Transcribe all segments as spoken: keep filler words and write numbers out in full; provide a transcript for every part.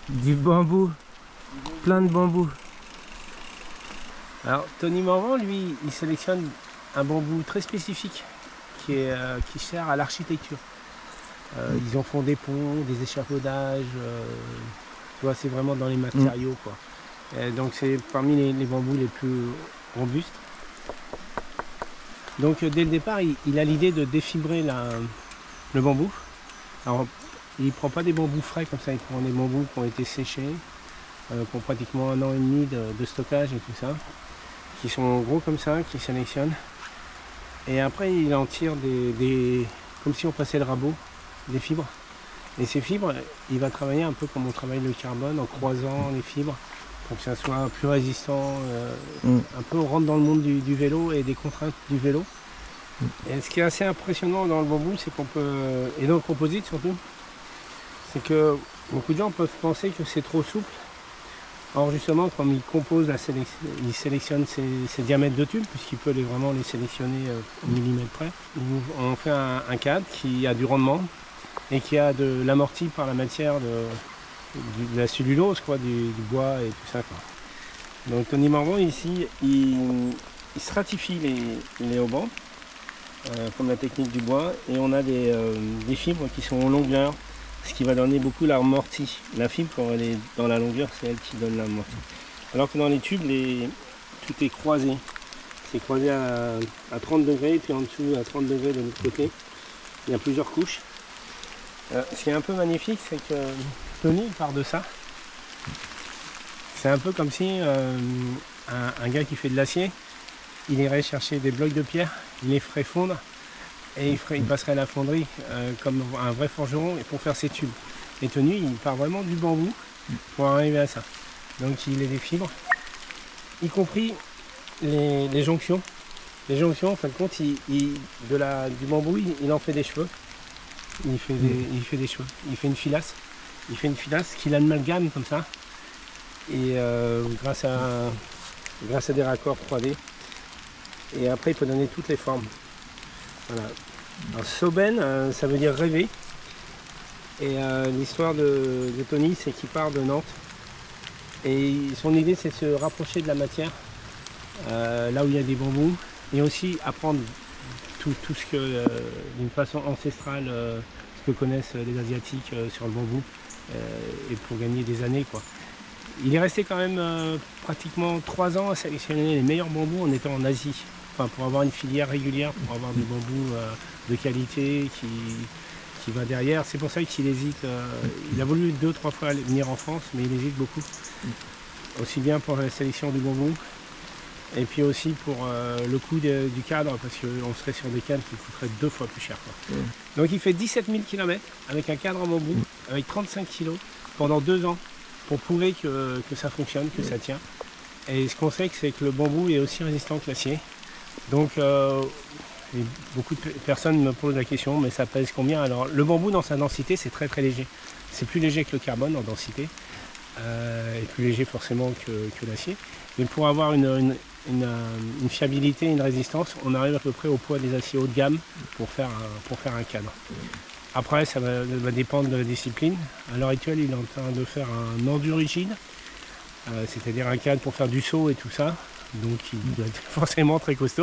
Du bambou, plein de bambou. Alors Tony Morvan, lui, il sélectionne un bambou très spécifique qui, est, euh, qui sert à l'architecture. Euh, mmh. Ils en font des ponts, des échafaudages, euh, tu vois, c'est vraiment dans les matériaux, quoi. Et donc c'est parmi les, les bambous les plus robustes. Donc dès le départ, il, il a l'idée de défibrer la, le bambou. Alors, il ne prend pas des bambous frais comme ça, il prend des bambous qui ont été séchés, euh, qui ont pratiquement un an et demi de, de stockage et tout ça, qui sont gros comme ça, qui sélectionne. Et après, il en tire des, des comme si on passait le rabot, des fibres. Et ces fibres, il va travailler un peu comme on travaille le carbone, en croisant les fibres, pour que ça soit plus résistant. Euh, mm. Un peu, on rentre dans le monde du, du vélo et des contraintes du vélo. Mm. Et ce qui est assez impressionnant dans le bambou, c'est qu'on peut, et dans le composite surtout, c'est que beaucoup de gens peuvent penser que c'est trop souple. Or justement, comme il compose, la sélection, il sélectionne ses, ses diamètres de tubes, puisqu'il peut les, vraiment les sélectionner euh, au millimètre près. On fait un, un cadre qui a du rendement et qui a de l'amorti par la matière de, de, de la cellulose, quoi, du, du bois et tout ça, quoi. Donc Tony Morvan ici, il, il stratifie les, les haubans, euh, comme la technique du bois, et on a des, euh, des fibres qui sont en longueur, ce qui va donner beaucoup l'amorti. La fibre, quand elle est dans la longueur, c'est elle qui donne l'amorti. Alors que dans les tubes, les... tout est croisé. C'est croisé à, à trente degrés, et puis en dessous à trente degrés de l'autre côté. Il y a plusieurs couches. Euh, ce qui est un peu magnifique, c'est que Tony part de ça. C'est un peu comme si euh, un, un gars qui fait de l'acier, il irait chercher des blocs de pierre, il les ferait fondre, et il, ferait, il passerait à la fonderie euh, comme un vrai forgeron pour faire ses tubes. Et Tony, il part vraiment du bambou pour arriver à ça. Donc il est des fibres, y compris les, les jonctions. Les jonctions, en fin de compte, il, il, de la, du bambou, il, il en fait des cheveux. Il fait des, il fait des cheveux. Il fait une filasse. Il fait une filasse qu'il amalgame comme ça. Et euh, grâce, à, grâce à des raccords trois D. Et après, il peut donner toutes les formes. Voilà. Alors, Soben, euh, ça veut dire rêver. Et euh, l'histoire de, de Tony, c'est qu'il part de Nantes. Et son idée, c'est de se rapprocher de la matière, euh, là où il y a des bambous, et aussi apprendre tout, tout ce que, euh, d'une façon ancestrale, euh, ce que connaissent les Asiatiques euh, sur le bambou, euh, et pour gagner des années, quoi. Il est resté quand même euh, pratiquement trois ans à sélectionner les meilleurs bambous en étant en Asie. Enfin, pour avoir une filière régulière, pour avoir du bambou euh, de qualité qui, qui va derrière. C'est pour ça qu'il hésite. Euh, il a voulu deux, trois fois venir en France, mais il hésite beaucoup. Aussi bien pour la sélection du bambou, et puis aussi pour euh, le coût de, du cadre, parce qu'on serait sur des cadres qui coûteraient deux fois plus cher, quoi. Mmh. Donc il fait dix-sept mille kilomètres avec un cadre en bambou, mmh. avec trente-cinq kilos, pendant deux ans, pour prouver que, que ça fonctionne, que mmh. ça tient. Et ce qu'on sait, c'est que le bambou est aussi résistant que l'acier. Donc euh, beaucoup de personnes me posent la question, mais ça pèse combien? Alors le bambou dans sa densité, c'est très très léger. C'est plus léger que le carbone en densité, euh, et plus léger forcément que, que l'acier. Mais pour avoir une, une, une, une fiabilité, une résistance, on arrive à peu près au poids des aciers haut de gamme pour faire un, pour faire un cadre. Après, ça va, va dépendre de la discipline. À l'heure actuelle, il est en train de faire un endurigide, euh, c'est-à-dire un cadre pour faire du saut et tout ça. Donc il doit être forcément très costaud.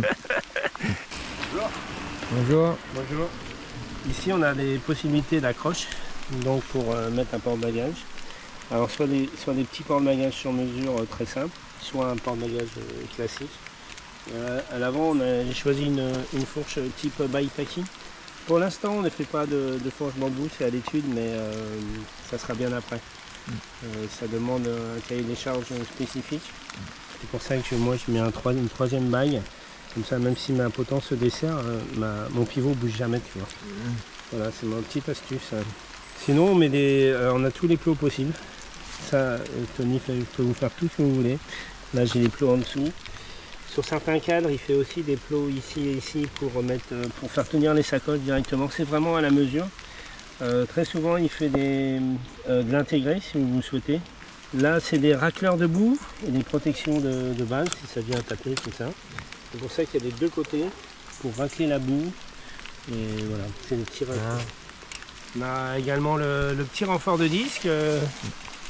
Bonjour. Bonjour. Bonjour. Ici on a des possibilités d'accroche, donc pour euh, mettre un porte-bagages. Alors soit des, soit des petits porte-bagages sur mesure euh, très simples, soit un porte-bagages euh, classique. Euh, à l'avant j'ai choisi une, une fourche type bikepacking. Pour l'instant on ne fait pas de, de fourche bambou, c'est à l'étude, mais euh, ça sera bien après. Mm. Euh, ça demande un cahier des charges spécifique. C'est pour ça que moi je mets un trois, une troisième bague, comme ça même si ma potence se dessert, euh, ma, mon pivot ne bouge jamais, tu vois. Mmh. Voilà, c'est ma petite astuce. Sinon on, met des, euh, on a tous les plots possibles. Ça, euh, Tony fait, peut vous faire tout ce que vous voulez. Là j'ai les plots en dessous. Sur certains cadres, il fait aussi des plots ici et ici pour, remettre, euh, pour faire tenir les sacoches directement. C'est vraiment à la mesure. Euh, très souvent il fait des, euh, de l'intégré si vous le souhaitez. Là, c'est des racleurs de boue et des protections de, de base, si ça vient taper, tout ça. C'est pour ça qu'il y a des deux côtés pour racler la boue. Et voilà, c'est des petits racleurs. Ah. On a également le, le petit renfort de disque, euh,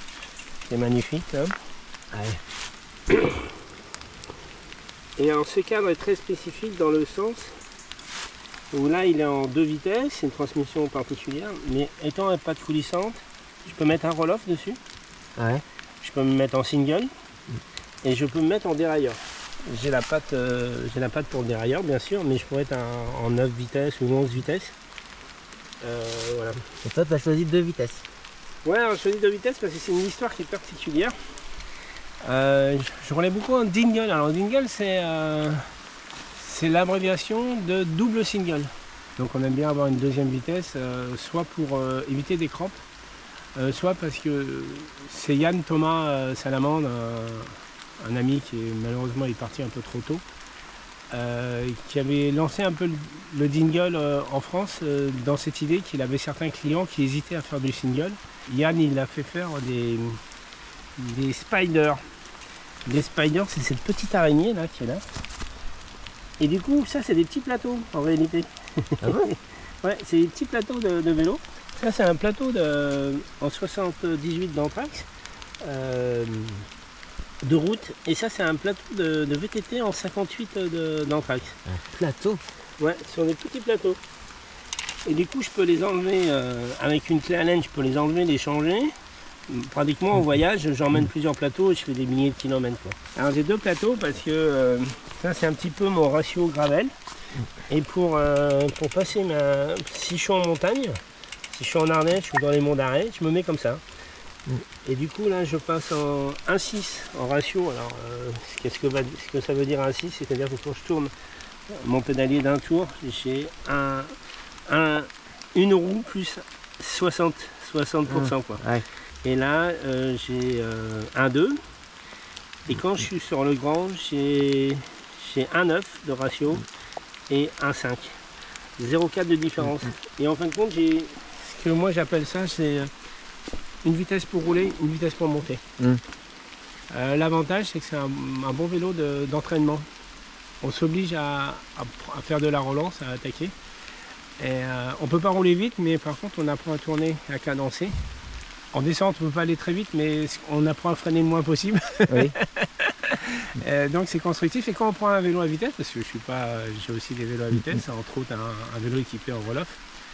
C'est magnifique. Hein. Ouais. Et alors ce cadre est très spécifique dans le sens où là il est en deux vitesses, c'est une transmission particulière, mais étant pas de coulissante, je peux mettre un roll-off dessus, Ouais. je peux me mettre en single et je peux me mettre en dérailleur. J'ai la patte, euh, j'ai la patte pour le dérailleur bien sûr, mais je pourrais être un, en neuf vitesses ou onze vitesses. Euh, voilà. Et toi, tu as choisi deux vitesses. Ouais, alors, je choisis deux vitesses parce que c'est une histoire qui est particulière. Euh, je, je roulais beaucoup en dingle. Alors dingle c'est euh, c'est l'abréviation de double single. Donc on aime bien avoir une deuxième vitesse, euh, soit pour euh, éviter des crampes, euh, soit parce que c'est Yann Thomas euh, Salamande, un, un ami qui est, malheureusement est parti un peu trop tôt, euh, qui avait lancé un peu le, le dingle euh, en France euh, dans cette idée qu'il avait certains clients qui hésitaient à faire du single. Yann il a fait faire des, des spiders. Les spiders, c'est cette petite araignée là qui est là. Et du coup, ça c'est des petits plateaux en réalité. Ah ouais. Ouais, c'est des petits plateaux de, de vélo. Ça c'est un plateau de, en soixante-dix-huit d'Anthrax euh, de route. Et ça c'est un plateau de, de V T T en cinquante-huit d'Anthrax. Un plateau. Ouais, sur des petits plateaux. Et du coup, je peux les enlever euh, avec une clé Allen, je peux les enlever, les changer. Pratiquement en voyage, j'emmène plusieurs plateaux et je fais des milliers de kilomètres. Quoi. Alors j'ai deux plateaux parce que euh, ça c'est un petit peu mon ratio gravel. Et pour, euh, pour passer ma. Si je suis en montagne, si je suis en Ardèche ou dans les monts d'Arrée, je me mets comme ça. Et du coup là je passe en un virgule six en ratio. Alors euh, qu'est-ce que, va, ce que ça veut dire un virgule six? C'est-à-dire que quand je tourne mon pédalier d'un tour, j'ai un, un, une roue plus soixante pour cent. Quoi. Ouais. Et là, euh, j'ai euh, un deux. Et quand je suis sur le grand, j'ai un neuf de ratio et un cinq. zéro virgule quatre de différence. Et en fin de compte, j'ai ce que moi j'appelle ça, c'est une vitesse pour rouler, une vitesse pour monter. Mm. Euh, L'avantage, c'est que c'est un, un bon vélo d'entraînement. On s'oblige à, à, à faire de la relance, à attaquer. Et euh, on ne peut pas rouler vite, mais par contre, on apprend à tourner, à cadencer. En descente, on ne peut pas aller très vite, mais on apprend à freiner le moins possible. Oui. euh, donc c'est constructif. Et quand on prend un vélo à vitesse, parce que je suis pas, j'ai aussi des vélos à vitesse, entre autres un, un vélo équipé en roll-off,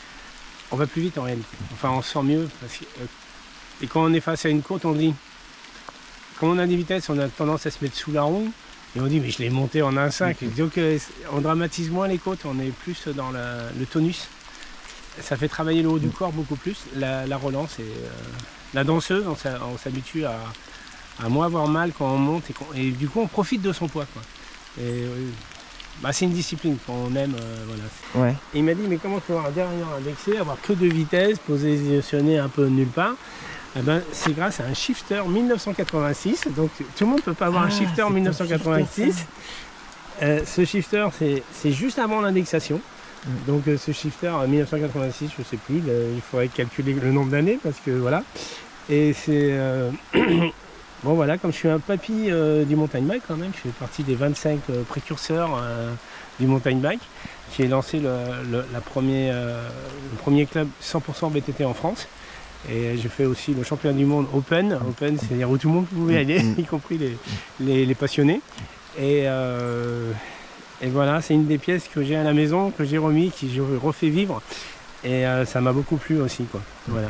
on va plus vite en réalité. Enfin, on se sent mieux. Parce que, euh, et quand on est face à une côte, on dit, quand on a des vitesses, on a tendance à se mettre sous la roue. Et on dit, mais je l'ai monté en un virgule cinq. Donc on dramatise moins les côtes, on est plus dans la, le tonus. Ça fait travailler le haut du corps beaucoup plus, la, la relance et euh, la danseuse, on s'habitue à, à moins avoir mal quand on monte et, qu et du coup on profite de son poids. Quoi. Et, euh, bah, c'est une discipline qu'on aime. Euh, voilà. Ouais. Et il m'a dit mais comment tu vas avoir derrière indexé, avoir que deux vitesses, positionner un peu nulle part. Eh ben, c'est grâce à un shifter mille neuf cent quatre-vingt-six, donc tout le monde ne peut pas avoir ah, un shifter mille neuf cent quatre-vingt-six. Euh, ce shifter c'est juste avant l'indexation. Donc euh, ce shifter en mille neuf cent quatre-vingt-six, je sais plus, le, il faudrait calculer le nombre d'années parce que voilà. Et c'est euh, bon voilà, comme je suis un papy euh, du mountain bike quand même, je fais partie des vingt-cinq euh, précurseurs euh, du mountain bike, qui ai lancé le, le, la premier, euh, le premier club cent pour cent V T T en France. Et je fais aussi le championnat du monde Open. Open, c'est-à-dire où tout le monde pouvait aller, y compris les, les, les passionnés. Et euh, Et voilà, c'est une des pièces que j'ai à la maison, que j'ai remis, que j'ai refait vivre. Et euh, ça m'a beaucoup plu aussi, quoi. Voilà.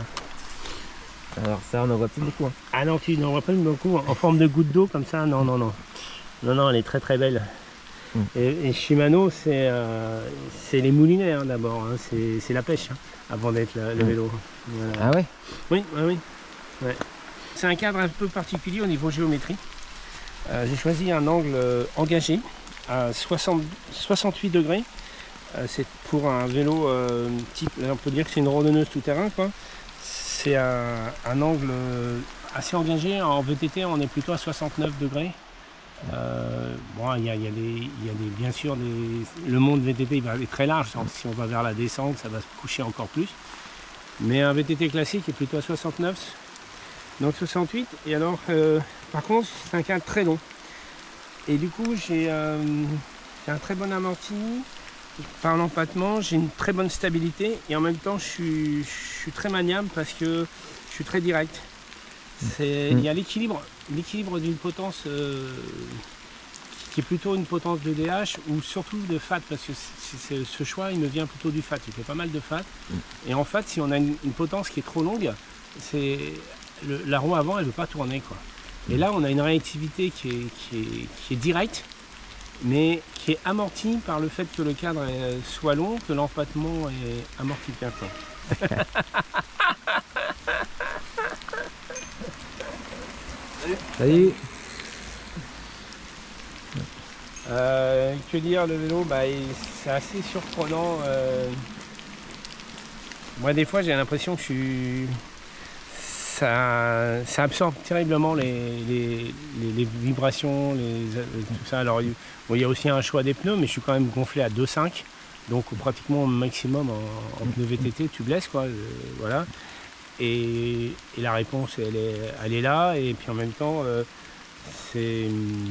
Alors ça, on n'en voit plus beaucoup. Hein. Ah non, tu n'en vois pas beaucoup en forme de goutte d'eau comme ça. Non, non, non. Non, non, elle est très très belle. Mm. Et, et Shimano, c'est euh, les moulinets hein, d'abord. Hein. C'est la pêche hein, avant d'être le, le vélo. Voilà. Ah ouais? Oui, oui, oui. Ouais. C'est un cadre un peu particulier au niveau géométrie. Euh, j'ai choisi un angle euh, engagé à soixante, soixante-huit degrés. Euh, c'est pour un vélo euh, type, on peut dire que c'est une randonneuse tout-terrain quoi. C'est un, un angle assez engagé. En V T T, on est plutôt à soixante-neuf degrés. Euh, bon, il y a, il y a des, il y a des, bien sûr, des, le monde V T T il va être très large. Si on va vers la descente, ça va se coucher encore plus. Mais un V T T classique est plutôt à soixante-neuf, donc soixante-huit. Et alors, euh, par contre, c'est un cadre très long. Et du coup, j'ai euh, un très bon amorti. Par l'empattement, j'ai une très bonne stabilité. Et en même temps, je suis, je suis très maniable parce que je suis très direct. C'est, Mm. il y a l'équilibre, l'équilibre d'une potence euh, qui est plutôt une potence de D H ou surtout de fat, parce que c'est, c'est- ce choix il me vient plutôt du fat, il fait pas mal de fat. Mm. Et en fait, si on a une, une potence qui est trop longue, c'est le- la roue avant elle veut pas tourner quoi. Et là on a une réactivité qui est, qui est, qui est directe, mais qui est amortie par le fait que le cadre est- soit long, que l'empattement est amorti bien quoi. Salut. Euh, que dire, le vélo, bah, il- c'est assez surprenant. euh. Moi, des fois, j'ai l'impression que je suis. Ça, ça absorbe terriblement les, les, les- les vibrations, les, euh, tout ça. Alors, il bon, il y a aussi un choix des pneus, mais je suis quand même gonflé à deux virgule cinq. Donc, pratiquement au maximum en, en pneus V T T, tu blesses, quoi. euh, voilà. Et, et la réponse, elle est, elle est là. Et puis en même temps, euh, c'est.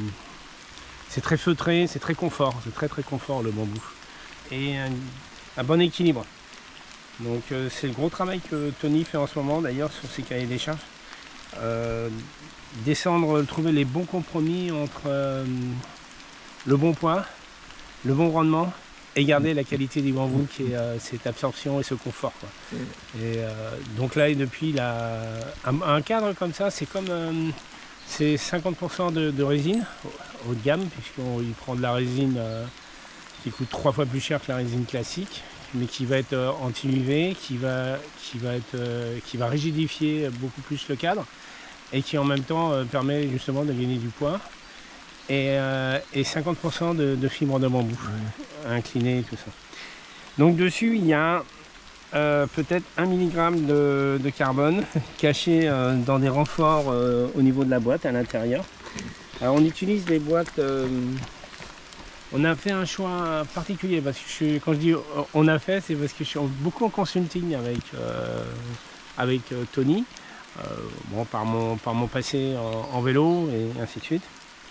C'est très feutré, c'est très confort, c'est très très confort le bambou. Et un, un bon équilibre. Donc euh, c'est le gros travail que Tony fait en ce moment d'ailleurs sur ses cahiers des charges. Euh, descendre, trouver les bons compromis entre euh, le bon poids, le bon rendement et garder la qualité du bambou qui est euh, cette absorption et ce confort, quoi. Et euh, donc là et depuis la, un, un cadre comme ça, c'est comme euh, c'est cinquante pour cent de, de résine haut de gamme, puisqu'il prend de la résine euh, qui coûte trois fois plus cher que la résine classique, mais qui va être euh, anti-U V, qui va, qui, va être, euh, qui va rigidifier beaucoup plus le cadre, et qui en même temps euh, permet justement de gagner du poids. Et, euh, et cinquante pour cent de, de fibres de bambou, mmh. inclinées et tout ça. Donc dessus, il y a euh, peut-être un milligramme de, de carbone caché euh, dans des renforts euh, au niveau de la boîte à l'intérieur. Alors on utilise des boîtes, euh, on a fait un choix particulier, parce que je suis, quand je dis on a fait, c'est parce que je suis beaucoup en consulting avec, euh, avec euh, Tony, euh, bon, par, mon, par mon passé en, en vélo et ainsi de suite.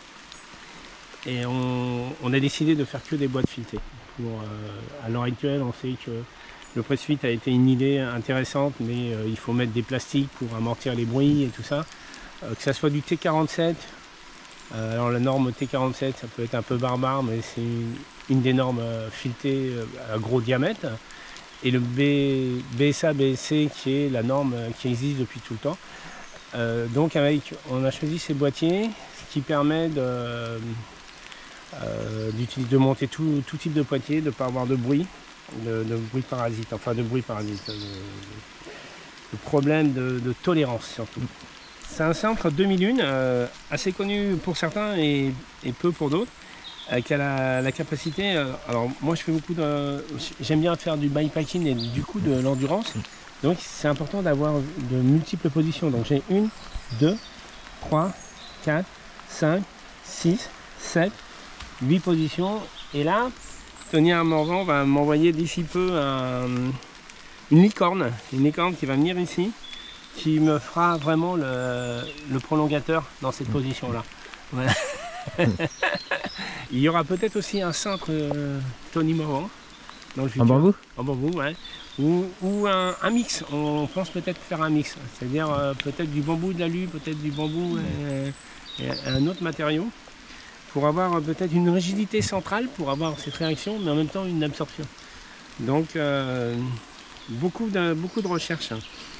Et on, on a décidé de faire que des boîtes filetées. Pour, euh, à l'heure actuelle, on sait que le press-fit a été une idée intéressante, mais euh, il faut mettre des plastiques pour amortir les bruits et tout ça. Euh, que ça soit du T quarante-sept, euh, alors la norme T quarante-sept, ça peut être un peu barbare, mais c'est une, une des normes euh, filetées euh, à gros diamètre. Et le B, B S A B S C qui est la norme qui existe depuis tout le temps. Euh, donc avec, on a choisi ces boîtiers, ce qui permet de, euh, de monter tout, tout type de boîtier, de ne pas avoir de bruit, de, de bruit parasite, enfin de bruit parasite, de, de problème de, de tolérance surtout. C'est un centre demi-lune, euh, assez connu pour certains et, et peu pour d'autres, euh, qui a la, la capacité, euh, alors moi je fais beaucoup de, j'aime bien faire du bikepacking et du coup de l'endurance, donc c'est important d'avoir de multiples positions. Donc j'ai une, deux, trois, quatre, cinq, six, sept, huit positions, et là, Tony Armorvan va m'envoyer d'ici peu un, une licorne, une licorne qui va venir ici, qui me fera vraiment le, le prolongateur dans cette position-là. Voilà. Il y aura peut-être aussi un cintre euh, Tony Morvan dans le futur. En bambou? En bambou, ouais. Ou, ou un, un mix. On pense peut-être faire un mix. C'est-à-dire euh, peut-être du bambou de l'alu, peut-être du bambou et, et un autre matériau, pour avoir euh, peut-être une rigidité centrale, pour avoir cette réaction, mais en même temps une absorption. Donc euh, beaucoup, de, beaucoup de recherches.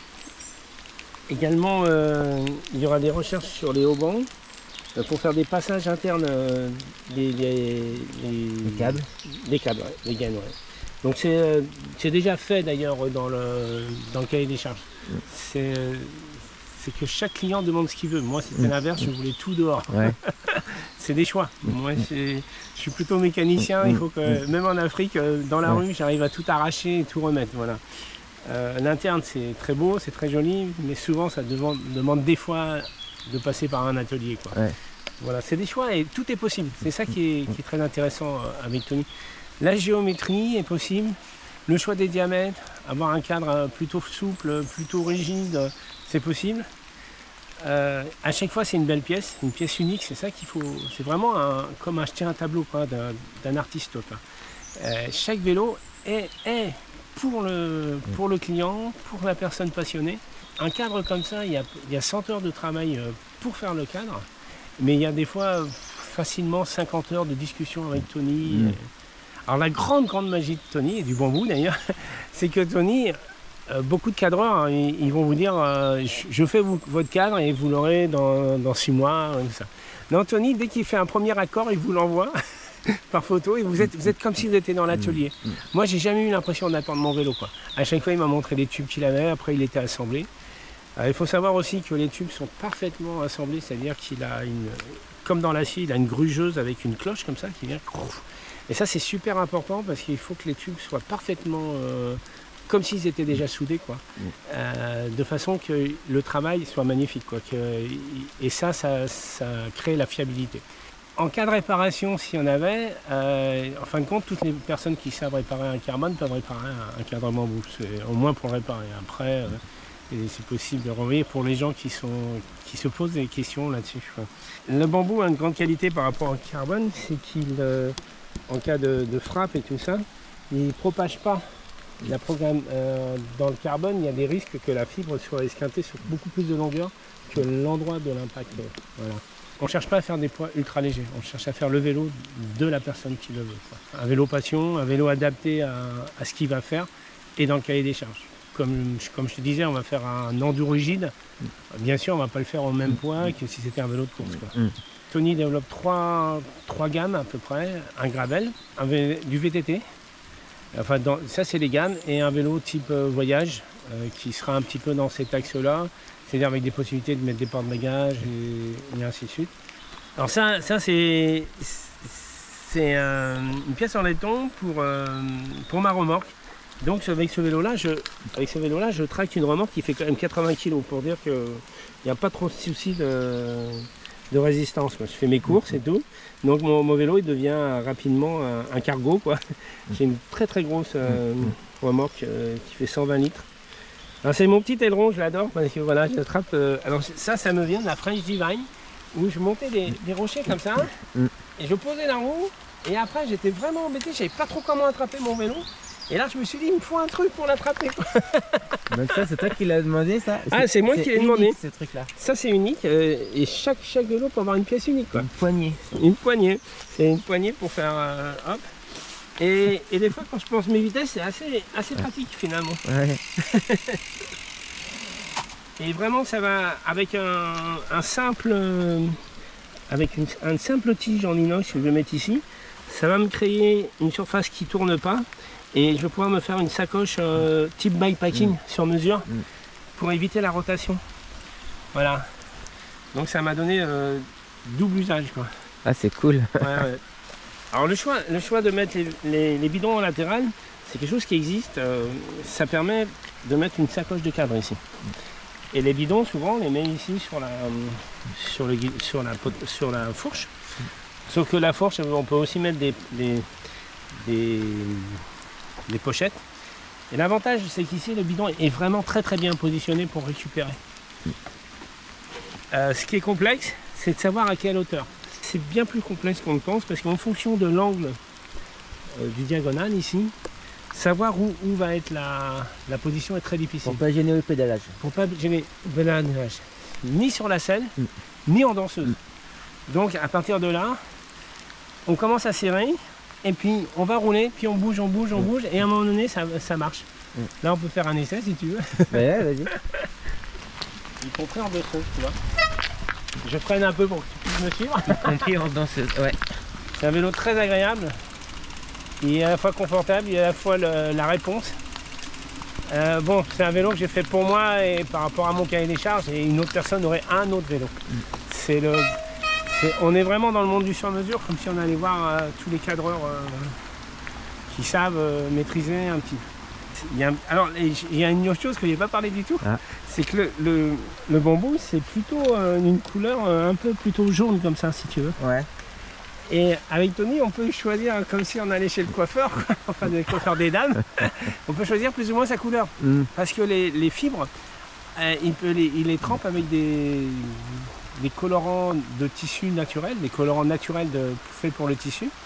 Également, euh, il y aura des recherches sur les haubans euh, pour faire des passages internes euh, des, des, des, Les câbles. Des câbles, ouais, les gaines, ouais. Donc c'est euh, déjà fait d'ailleurs dans le, dans le cahier des charges. Mm. C'est euh, que chaque client demande ce qu'il veut. Moi c'était mm. l'inverse, je voulais tout dehors. Ouais. C'est des choix. Mm. Moi je suis plutôt mécanicien, mm. il faut que mm. même en Afrique, dans la ouais. rue, j'arrive à tout arracher et tout remettre. Voilà. Euh, L'interne c'est très beau, c'est très joli, mais souvent ça demande, demande des fois de passer par un atelier, quoi. Ouais. Voilà, c'est des choix et tout est possible. C'est ça qui est, qui est très intéressant avec Tony. La géométrie est possible, le choix des diamètres, avoir un cadre plutôt souple, plutôt rigide, c'est possible. Euh, à chaque fois c'est une belle pièce, une pièce unique, c'est ça qu'il faut. C'est vraiment un, comme acheter un tableau d'un artiste, quoi. Euh, chaque vélo est, est pour le, pour le client, pour la personne passionnée. Un cadre comme ça, il y a, il y a cent heures de travail pour faire le cadre, mais il y a des fois facilement cinquante heures de discussion avec Tony. Mmh. Alors la grande, grande magie de Tony, et du bambou d'ailleurs, c'est que Tony, euh, beaucoup de cadreurs, hein, ils, ils vont vous dire euh, je, je fais vous, votre cadre et vous l'aurez dans, dans six mois. Tout ça. Non, Tony, dès qu'il fait un premier accord, il vous l'envoie par photo et vous êtes, vous êtes comme si vous étiez dans l'atelier. Mmh. Moi, j'ai jamais eu l'impression d'attendre mon vélo, quoi. À chaque fois, il m'a montré les tubes qu'il avait, après il était assemblé. Alors, il faut savoir aussi que les tubes sont parfaitement assemblés, c'est-à-dire qu'il a une, comme dans l'acier, il a une grugeuse avec une cloche comme ça qui vient. Et ça, c'est super important parce qu'il faut que les tubes soient parfaitement euh, comme s'ils étaient déjà soudés, quoi. Mmh. Euh, de façon que le travail soit magnifique, quoi. Que, et ça, ça, ça crée la fiabilité. En cas de réparation, s'il y en avait, euh, en fin de compte, toutes les personnes qui savent réparer un carbone peuvent réparer un, un cadre bambou, au moins pour le réparer. Après, euh, c'est possible de renvoyer pour les gens qui, sont, qui se posent des questions là-dessus. Le bambou a une grande qualité par rapport au carbone, c'est qu'il, euh, en cas de, de frappe et tout ça, il ne propage pas. La programme, euh, dans le carbone, il y a des risques que la fibre soit esquintée sur beaucoup plus de longueur que l'endroit de l'impact. Voilà. On ne cherche pas à faire des poids ultra légers, on cherche à faire le vélo de la personne qui le veut, quoi. Un vélo passion, un vélo adapté à, à ce qu'il va faire et dans le cahier des charges. Comme, comme je te disais, on va faire un enduro rigide. Bien sûr, on ne va pas le faire au même poids que si c'était un vélo de course, quoi. Mm. Tony développe trois, trois gammes à peu près, un gravel, un v, du V T T, enfin dans, ça c'est les gammes, et un vélo type euh, voyage euh, qui sera un petit peu dans cet axe-là. C'est-à-dire avec des possibilités de mettre des porte-bagages et, et ainsi de suite. Alors ça, ça c'est euh, une pièce en laiton pour, euh, pour ma remorque. Donc avec ce vélo-là, je, avec ce vélo-là, je traque une remorque qui fait quand même quatre-vingts kilos pour dire qu'il n'y a pas trop de soucis de, de résistance. Moi, je fais mes courses et tout. Donc mon, mon vélo il devient rapidement un, un cargo, quoi. J'ai une très très grosse euh, remorque euh, qui fait cent vingt litres. Alors c'est mon petit aileron, je l'adore parce que voilà, je l'attrape. Euh, alors ça, ça me vient de la French Divine où je montais des, des rochers comme ça et je posais la roue et après j'étais vraiment embêté, je savais pas trop comment attraper mon vélo. Et là je me suis dit il me faut un truc pour l'attraper. Donc ça c'est toi qui l'as demandé ça? Ah c'est moi qui l'ai demandé. Ce truc là. Ça c'est unique euh, et chaque, chaque vélo peut avoir une pièce unique, quoi. Une poignée. Une poignée. C'est une poignée pour faire euh, hop. Et, et des fois quand je pense mes vitesses c'est assez, assez pratique finalement. Ouais. Et vraiment ça va avec un, un simple euh, avec une un simple tige en inox que je vais mettre ici, ça va me créer une surface qui ne tourne pas et je vais pouvoir me faire une sacoche euh, type bikepacking mmh. sur mesure mmh. pour éviter la rotation. Voilà. Donc ça m'a donné euh, double usage, quoi. Ah c'est cool. Ouais, ouais. Alors le choix, le choix de mettre les, les, les bidons en latéral, c'est quelque chose qui existe. Euh, ça permet de mettre une sacoche de cadre ici. Et les bidons, souvent, on les met ici sur la, sur le, sur la, sur la fourche. Sauf que la fourche, on peut aussi mettre des, des, des, des pochettes. Et l'avantage, c'est qu'ici, le bidon est vraiment très très bien positionné pour récupérer. Euh, ce qui est complexe, c'est de savoir à quelle hauteur. C'est bien plus complexe qu'on le pense parce qu'en fonction de l'angle euh, du diagonale ici, savoir où, où va être la, la position est très difficile. Pour pas gêner le pédalage. Pour pas gêner le pédalage. Ni sur la selle, mm. ni en danseuse. Mm. Donc à partir de là, on commence à serrer et puis on va rouler, puis on bouge, on bouge, on mm. bouge et à un moment donné ça, ça marche. Mm. Là on peut faire un essai si tu veux. Ouais, vas-y. Il faut faire en dessous, tu vois. Je freine un peu pour que tu puisses me suivre. Compris en danseuse, ouais. C'est un vélo très agréable. Il est à la fois confortable, il est à la fois le, la réponse. Euh, bon, c'est un vélo que j'ai fait pour moi et par rapport à mon cahier des charges et une autre personne aurait un autre vélo. Mm. C'est le, c'est, on est vraiment dans le monde du sur-mesure, comme si on allait voir euh, tous les cadreurs euh, qui savent euh, maîtriser un petit peu. Il y a, alors, il y a une autre chose que je n'ai pas parlé du tout, ah. c'est que le, le, le bambou, c'est plutôt euh, une couleur euh, un peu plutôt jaune comme ça, si tu veux. Ouais. Et avec Tony, on peut choisir comme si on allait chez le coiffeur, enfin le coiffeur des dames, on peut choisir plus ou moins sa couleur. Mm. Parce que les, les fibres, euh, il, peut les, il les trempe avec des, des colorants de tissu naturel, des colorants naturels de, faits pour le tissu.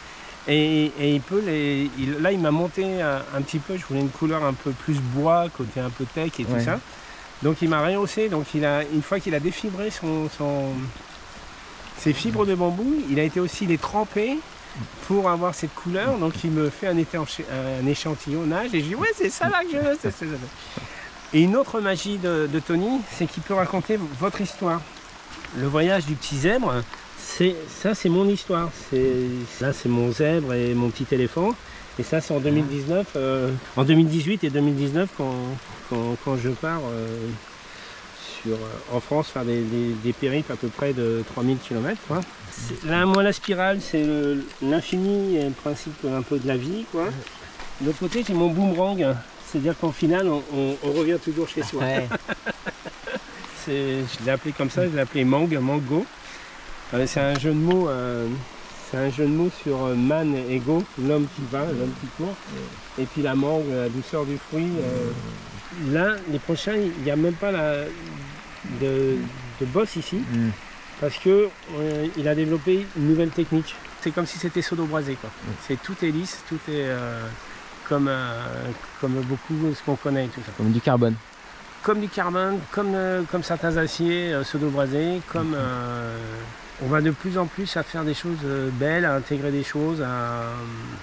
Et, et il peut les. il- là, il m'a monté un, un petit peu. Je voulais une couleur un peu plus bois, côté un peu tech et tout Ouais. ça. Donc, il m'a rehaussé. Donc, il a, une fois qu'il a défibré son, son, ses fibres de bambou, il a été aussi les tremper pour avoir cette couleur. Donc, il me fait un, étanché- un échantillonnage. Et je dis, ouais, c'est ça là que je veux. c'est- c'est- c'est- Et une autre magie de, de Tony, c'est qu'il peut raconter votre histoire. Le voyage du petit zèbre. C'est, ça, c'est mon histoire. C'est, là, c'est mon zèbre et mon petit éléphant. Et ça, c'est en deux mille dix-neuf, euh, en deux mille dix-huit et deux mille dix-neuf, quand, quand, quand je pars euh, sur, en France faire des, des, des périples à peu près de trois mille kilomètres. Quoi. C'est, là, moi, la spirale, c'est le, l'infini et le principe un peu de la vie. Quoi. De l'autre côté, j'ai mon boomerang. C'est-à-dire qu'en final, on, on, on revient toujours chez soi. Ouais. C'est, je l'ai appelé comme ça, je l'ai appelé Mang, Mango. Euh, c'est un jeu de mots, euh, c'est un jeu de mots sur euh, man et go, l'homme qui va, l'homme qui court, et puis la mangue, la douceur du fruit. euh. Là, les prochains, il n'y a même pas la, de, de boss ici, Mm. parce que euh, il a développé une nouvelle technique. C'est comme si c'était sodo-brasé, quoi. Mm. C'est tout est lisse, tout est euh, comme, euh, comme beaucoup ce qu'on connaît et tout ça. Comme du carbone. Comme du carbone, comme, euh, comme certains aciers euh, pseudo-brasés, comme euh, on va de plus en plus à faire des choses euh, belles, à intégrer des choses, à, euh,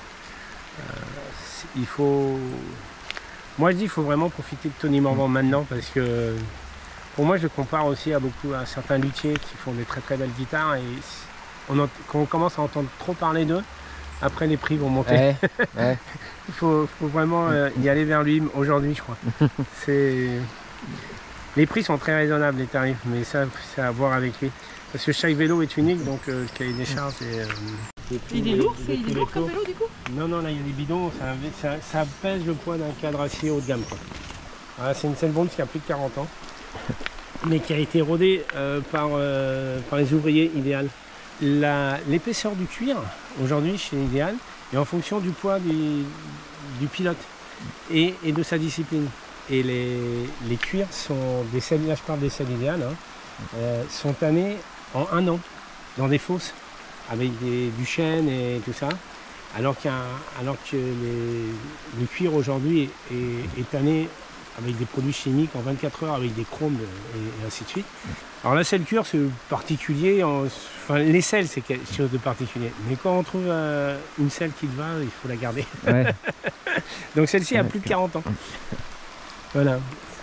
il faut, moi je dis il faut vraiment profiter de Tony Morvan maintenant parce que pour moi je le compare aussi à beaucoup à certains luthiers qui font des très très belles guitares et on en- quand on commence à entendre trop parler d'eux, après les prix vont monter. Ouais. Ouais. Il faut, faut vraiment euh, y aller vers lui aujourd'hui, je crois. C'est... Les prix sont très raisonnables, les tarifs, mais ça, c'est à voir avec lui. Parce que chaque vélo est unique, donc euh, le cahier des charges est... euh, de tous Il est les- lourd, de c'est il tous est les lourd comme taux. vélo du coup? Non, non, là, il y a des bidons, ça, ça, ça pèse le poids d'un cadre acier haut de gamme. Quoi. Voilà, c'est une Sailbourne qui a plus de quarante ans, mais qui a été rodée euh, par, euh, par les ouvriers Idéal. La- L'épaisseur du cuir, aujourd'hui, chez Idéal, est en fonction du poids du, du pilote et, et de sa discipline. Et les, les cuirs sont des selles, là je parle des selles Idéal, hein, euh, sont tannés en un an dans des fosses avec des, du chêne et tout ça. Alors, qu'un, alors que les, le cuir aujourd'hui est, est, est tanné avec des produits chimiques en vingt-quatre heures, avec des chromes et, et ainsi de suite. Alors la selle cuir c'est particulier, en, enfin les selles c'est quelque chose de particulier. Mais quand on trouve euh, une selle qui te va, il faut la garder. Ouais. Donc celle-ci a plus de quarante ans. Voilà.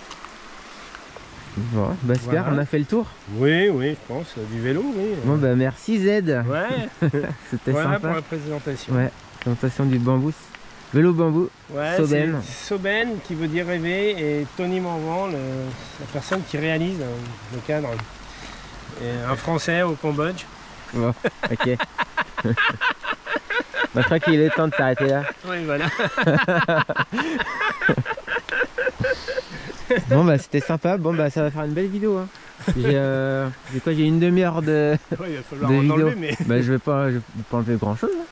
Bon, bah super, Voilà. on a fait le tour. Oui, oui, je pense, euh, du vélo, oui. Bon bah merci Z. Ouais, C'était voilà sympa. pour la présentation. Ouais, présentation du bambou. Vélo bambou. Ouais, Soben. c'est Soben qui veut dire rêver et Tony Morvan, le- la personne qui réalise euh, le cadre. Et un Français au Cambodge. Bon, ok. Bah, je crois qu'il est temps de s'arrêter là. Oui, voilà. Bon bah c'était sympa. Bon bah ça va faire une belle vidéo. Hein. J'ai euh, j'ai quoi, j'ai une demi-heure de, Ouais, il va falloir de en vidéo. enlever, mais... Bah je vais pas, je vais pas enlever grand chose.